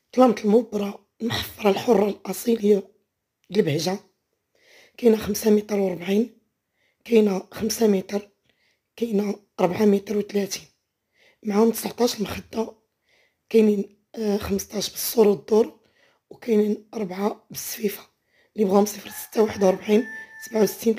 طلمة المبرة المحفرة الحرة الأصيلية لبهجة، كاينة 5 متر و40، كاينة 5 متر، كاينة 4 متر و30، معاهم 19 مخدة، كاينين 15 بالسور والدور، وكاينين 4 بالسفيفة. اللي بغاهم 0641 67